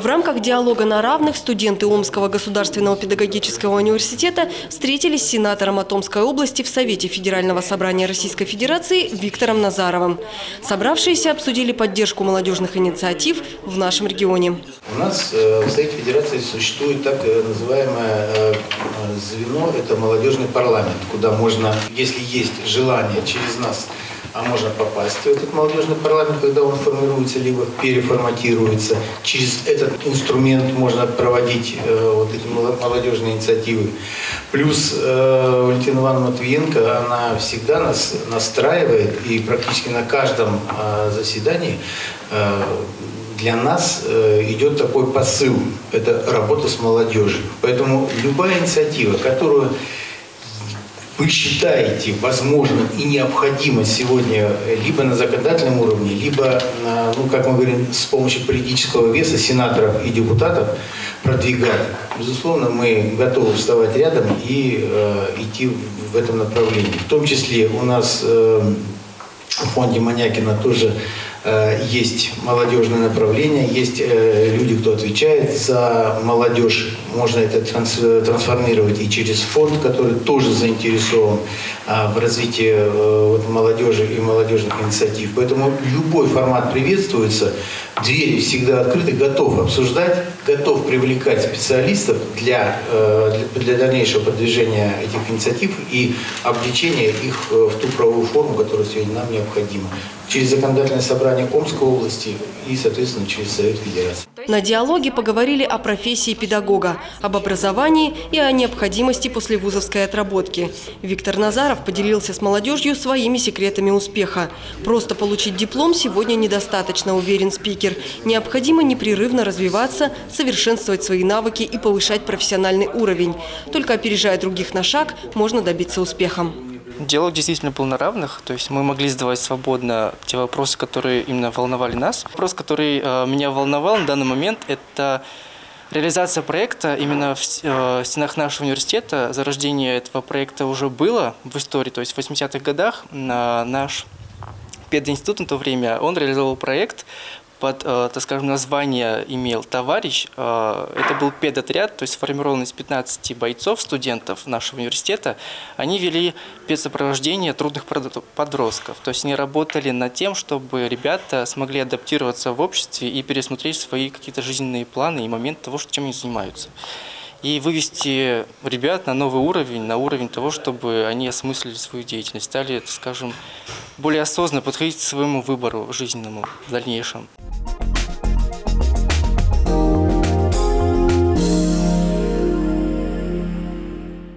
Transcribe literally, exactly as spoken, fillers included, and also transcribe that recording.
В рамках диалога на равных студенты Омского государственного педагогического университета встретились с сенатором от Омской области в Совете Федерального собрания Российской Федерации Виктором Назаровым. Собравшиеся обсудили поддержку молодежных инициатив в нашем регионе. У нас в Совете Федерации существует так называемое звено, это молодежный парламент, куда можно, если есть желание через нас, а можно попасть в этот молодежный парламент, когда он формируется, либо переформатируется. Через этот инструмент можно проводить э, вот эти молодежные инициативы. Плюс э, Валентина Ивановна Матвиенко, она всегда нас настраивает, и практически на каждом э, заседании э, для нас э, идет такой посыл. Это работа с молодежью. Поэтому любая инициатива, которую вы считаете возможным и необходимо сегодня либо на законодательном уровне, либо, ну, как мы говорим, с помощью политического веса сенаторов и депутатов продвигать, безусловно, мы готовы вставать рядом и э, идти в этом направлении. В том числе у нас э, в фонде Манякина тоже э, есть молодежное направление, есть э, люди, кто отвечает за молодежь. Можно это транс, трансформировать и через фонд, который тоже заинтересован э, в развитии э, вот, молодежи и молодежных инициатив. Поэтому любой формат приветствуется. Двери всегда открыты, готов обсуждать, готов привлекать специалистов для, э, для, для дальнейшего продвижения этих инициатив и обличения их в ту правовую форму, которая сегодня нам необходима. Через законодательное собрание Омской области и, соответственно, через Совет Федерации. На диалоге поговорили о профессии педагога, об образовании и о необходимости послевузовской отработки. Виктор Назаров поделился с молодежью своими секретами успеха. Просто получить диплом сегодня недостаточно, уверен спикер. Необходимо непрерывно развиваться, совершенствовать свои навыки и повышать профессиональный уровень. Только опережая других на шаг, можно добиться успеха. Диалог действительно был на равных, то есть мы могли задавать свободно те вопросы, которые именно волновали нас. Вопрос, который э, меня волновал на данный момент, это реализация проекта именно в э, стенах нашего университета. Зарождение этого проекта уже было в истории, то есть в восьмидесятых годах э, наш пединститут на то время, он реализовал проект под, э, так скажем, название имел «Товарищ». Э, это был педотряд, то есть сформированный из пятнадцати бойцов, студентов нашего университета. Они вели педсопровождение трудных подростков. То есть они работали над тем, чтобы ребята смогли адаптироваться в обществе и пересмотреть свои какие-то жизненные планы и моменты того, чем они занимаются. И вывести ребят на новый уровень, на уровень того, чтобы они осмыслили свою деятельность, стали, так скажем, более осознанно подходить к своему выбору жизненному в дальнейшем.